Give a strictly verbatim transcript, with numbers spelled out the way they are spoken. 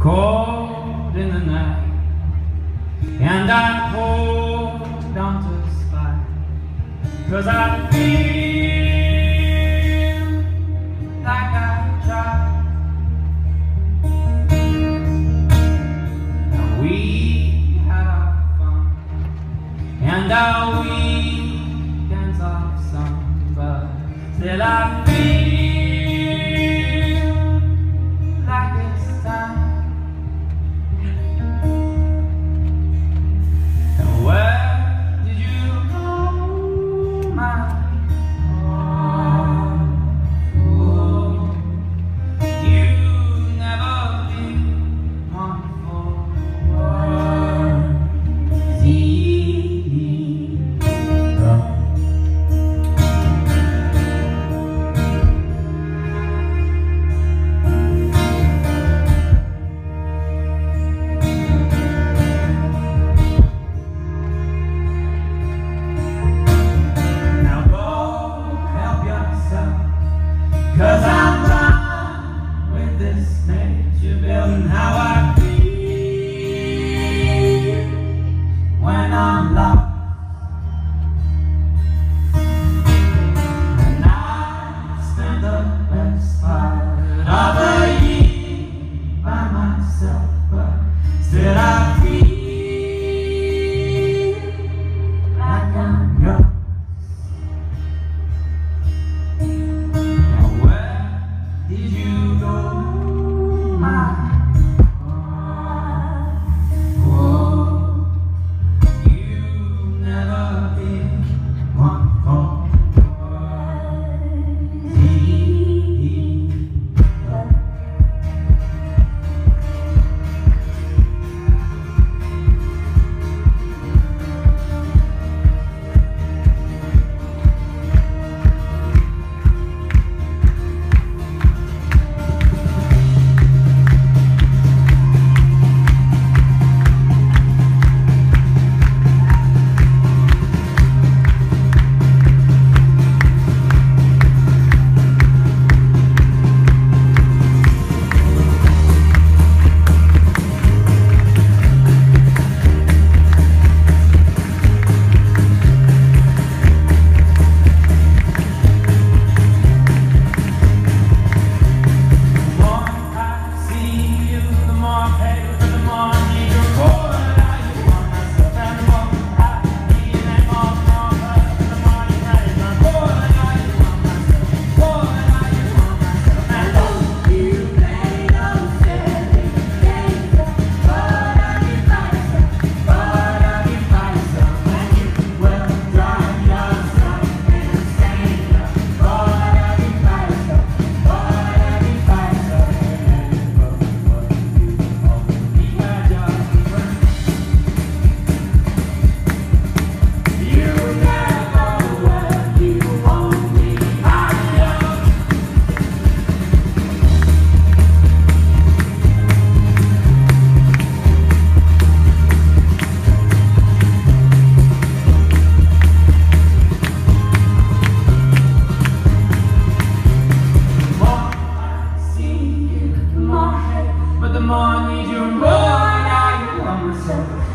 cold in the night, and I hold on to the spine, 'cause I feel like I tried. Now we had our fun and our weekends of sun, but still I feel like it's time. And where did you go, my heart? Oh, you never been one for words either. Now go help yourself, 'cause I'm done with this nature building. How I feel when I'm lost, and I spend the best part of a year by myself, but still I feel like I'm yours. Now where did you go, my heart? Oh, you've never been one for words either. But the more I need you, more now you want myself.